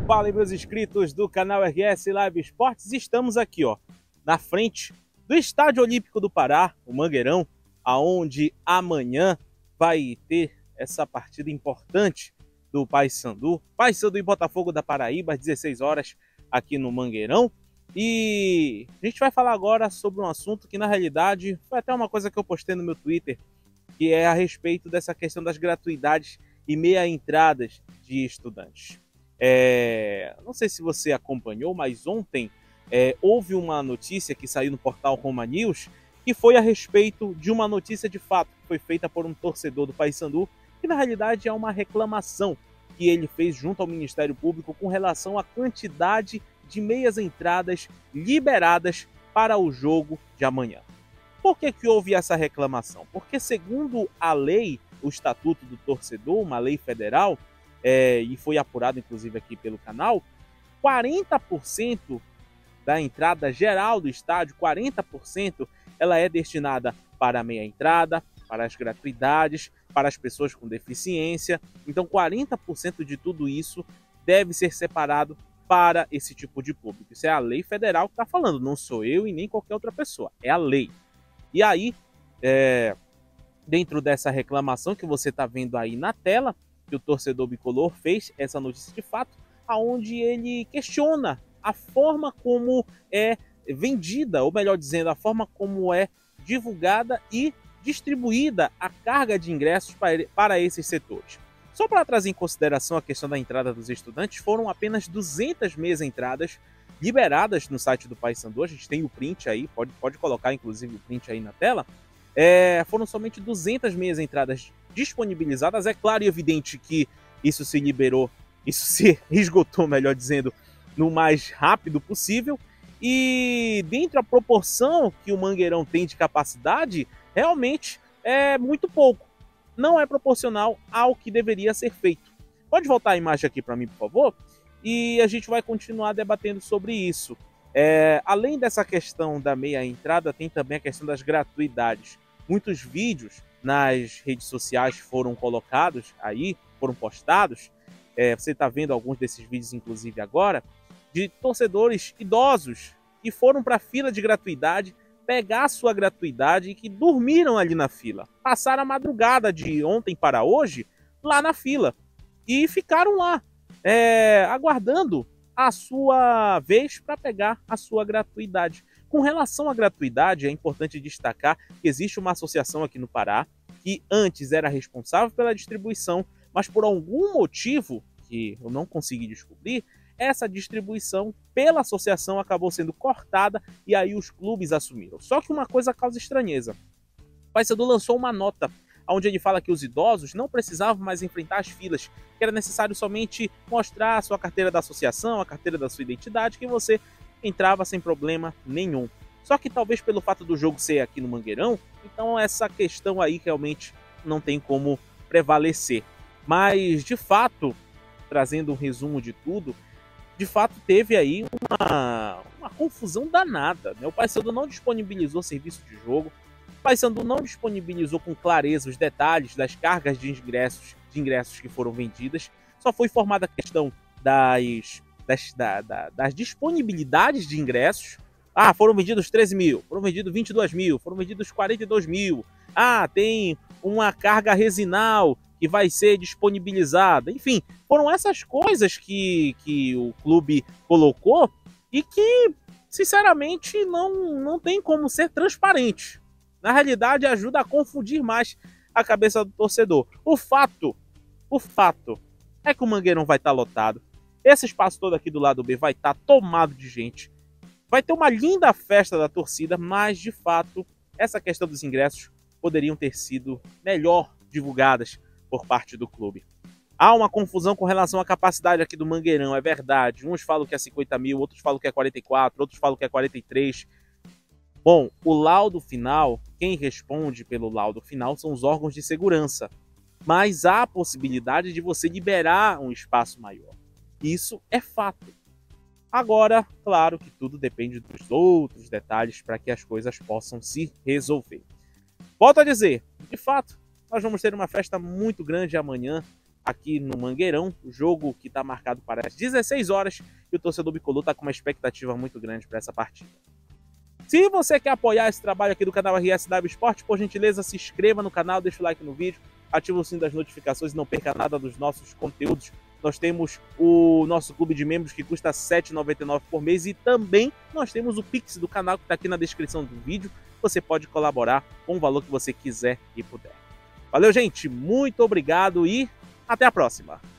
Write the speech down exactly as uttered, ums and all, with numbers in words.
Fala aí, meus inscritos do canal R S Live Esportes. Estamos aqui, ó, na frente do Estádio Olímpico do Pará, o Mangueirão, aonde amanhã vai ter essa partida importante do Paysandu. Paysandu e Botafogo da Paraíba, às dezesseis horas, aqui no Mangueirão. E a gente vai falar agora sobre um assunto que, na realidade, foi até uma coisa que eu postei no meu Twitter, que é a respeito dessa questão das gratuidades e meia entradas de estudantes. É, não sei se você acompanhou, mas ontem é, houve uma notícia que saiu no portal Roma News, que foi a respeito de uma notícia de fato que foi feita por um torcedor do Paysandu, que na realidade é uma reclamação que ele fez junto ao Ministério Público com relação à quantidade de meias entradas liberadas para o jogo de amanhã. Por que que houve essa reclamação? Porque, segundo a lei, o Estatuto do Torcedor, uma lei federal, é, e foi apurado inclusive aqui pelo canal, quarenta por cento da entrada geral do estádio, quarenta por cento, ela é destinada para a meia entrada, para as gratuidades, para as pessoas com deficiência. Então, quarenta por cento de tudo isso deve ser separado para esse tipo de público. Isso é a lei federal que está falando, não sou eu e nem qualquer outra pessoa, é a lei. E aí, é, dentro dessa reclamação que você está vendo aí na tela, que o torcedor bicolor fez essa notícia de fato, aonde ele questiona a forma como é vendida, ou melhor dizendo, a forma como é divulgada e distribuída a carga de ingressos para, para esses setores. Só para trazer em consideração a questão da entrada dos estudantes, foram apenas duzentas meias entradas liberadas no site do Paysandu. A gente tem o print aí, pode, pode colocar inclusive o print aí na tela. É, foram somente duzentas meias entradas disponibilizadas. É claro e evidente que isso se liberou, isso se esgotou, melhor dizendo, no mais rápido possível. E dentro da proporção que o Mangueirão tem de capacidade, realmente é muito pouco. Não é proporcional ao que deveria ser feito. Pode voltar a imagem aqui para mim, por favor? E a gente vai continuar debatendo sobre isso. É, além dessa questão da meia entrada, tem também a questão das gratuidades. Muitos vídeos nas redes sociais foram colocados aí, foram postados. É, você está vendo alguns desses vídeos, inclusive agora, de torcedores idosos que foram para a fila de gratuidade pegar a sua gratuidade e que dormiram ali na fila. Passaram a madrugada de ontem para hoje lá na fila e ficaram lá, é, aguardando a sua vez para pegar a sua gratuidade. Com relação à gratuidade, é importante destacar que existe uma associação aqui no Pará que antes era responsável pela distribuição, mas por algum motivo que eu não consegui descobrir, essa distribuição pela associação acabou sendo cortada e aí os clubes assumiram. Só que uma coisa causa estranheza. O Paysandu lançou uma nota onde ele fala que os idosos não precisavam mais enfrentar as filas, que era necessário somente mostrar a sua carteira da associação, a carteira da sua identidade, que você entrava sem problema nenhum. Só que talvez pelo fato do jogo ser aqui no Mangueirão, então essa questão aí realmente não tem como prevalecer. Mas, de fato, trazendo um resumo de tudo, de fato teve aí uma, uma confusão danada, né? O Paysandu não disponibilizou serviço de jogo, o Paysandu não disponibilizou com clareza os detalhes das cargas de ingressos, de ingressos que foram vendidas, só foi informada a questão das, das, da, da, das disponibilidades de ingressos. Ah, foram vendidos treze mil, foram vendidos vinte e dois mil, foram vendidos quarenta e dois mil. Ah, tem uma carga resinal que vai ser disponibilizada. Enfim, foram essas coisas que, que o clube colocou e que, sinceramente, não, não tem como ser transparente. Na realidade, ajuda a confundir mais a cabeça do torcedor. O fato, o fato é que o Mangueirão vai estar lotado. Esse espaço todo aqui do lado B vai estar tomado de gente. Vai ter uma linda festa da torcida, mas, de fato, essa questão dos ingressos poderiam ter sido melhor divulgadas por parte do clube. Há uma confusão com relação à capacidade aqui do Mangueirão, é verdade. Uns falam que é cinquenta mil, outros falam que é quarenta e quatro, outros falam que é quarenta e três. Bom, o laudo final, quem responde pelo laudo final são os órgãos de segurança. Mas há a possibilidade de você liberar um espaço maior. Isso é fato. Agora, claro que tudo depende dos outros detalhes para que as coisas possam se resolver. Volto a dizer, de fato, nós vamos ter uma festa muito grande amanhã aqui no Mangueirão, o jogo que está marcado para as dezesseis horas, e o torcedor bicolor está com uma expectativa muito grande para essa partida. Se você quer apoiar esse trabalho aqui do canal R S W Sport, por gentileza, se inscreva no canal, deixa o like no vídeo, ativa o sininho das notificações e não perca nada dos nossos conteúdos. Nós temos o nosso clube de membros que custa sete reais e noventa e nove centavos por mês, e também nós temos o Pix do canal que está aqui na descrição do vídeo. Você pode colaborar com o valor que você quiser e puder. Valeu, gente, muito obrigado e até a próxima!